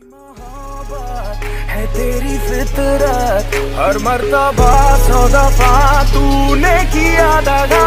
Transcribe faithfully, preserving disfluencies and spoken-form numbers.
है तेरी फितरत, हर मर्तबा सौ दफा तूने किया दगा।